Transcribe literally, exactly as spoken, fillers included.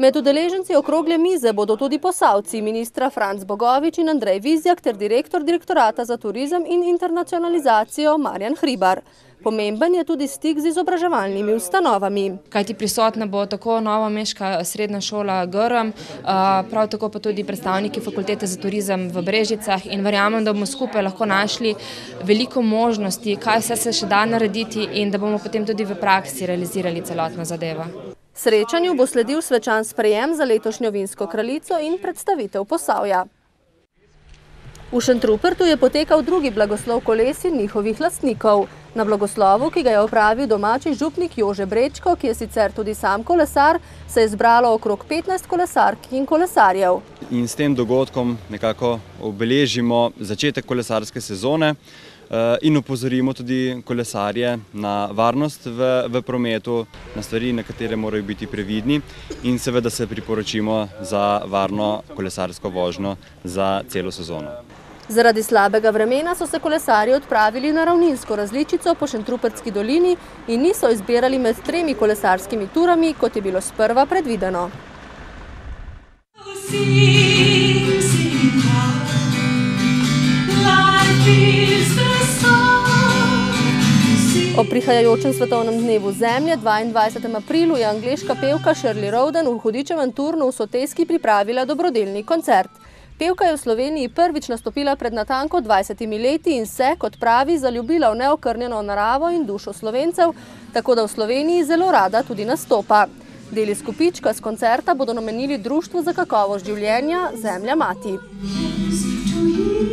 Med udeleženci okrogle mize bodo tudi Posavci, ministra Franc Bogovič in Andrej Vizjak ter direktor Direktorata za turizem in internacionalizacijo Marjan Hribar. Pomemben je tudi stik z izobraževalnimi ustanovami. Kajti prisotna bo tako novomeška srednja šola Grm, prav tako pa tudi predstavniki Fakultete za turizem v Brežicah in verjamem, da bomo skupaj lahko našli veliko možnosti, kaj vse se še da narediti in da bomo potem tudi v praksi realizirali celotno zadevo. Srečanju bo sledil svečan sprejem za letošnjo vinsko kraljico in predstavitev Posavja. V Šentrupertu je potekal drugi blagoslov koles in njihovih lastnikov. Na blagoslovu, ki ga je opravil domači župnik Jože Brečko, ki je sicer tudi sam kolesar, se je zbralo okrog petnajst kolesark in kolesarjev. In s tem dogodkom nekako obeležimo začetek kolesarske sezone in opozorimo tudi kolesarje na varnost v, v prometu, na stvari, na katere morajo biti previdni in seveda se priporočimo za varno kolesarsko vožnjo za celo sezono. Zaradi slabega vremena so se kolesarji odpravili na ravninsko različico po Šentrupertski dolini in niso izbirali med tremi kolesarskimi turami, kot je bilo sprva predvideno. Ob prihajajočem svetovnem dnevu zemlje, dvaindvajsetega aprilu, je angleška pevka Shirley Rowden v Hudičevem turnu v Soteski pripravila dobrodelni koncert. Pevka je v Sloveniji prvič nastopila pred natanko dvajsetimi leti in se, kot pravi, zaljubila v neokrnjeno naravo in dušo Slovencev, tako da v Sloveniji zelo rada tudi nastopa. Del izkupička s koncerta bodo namenili Društvu za kakovost življenja Zemlja Mati.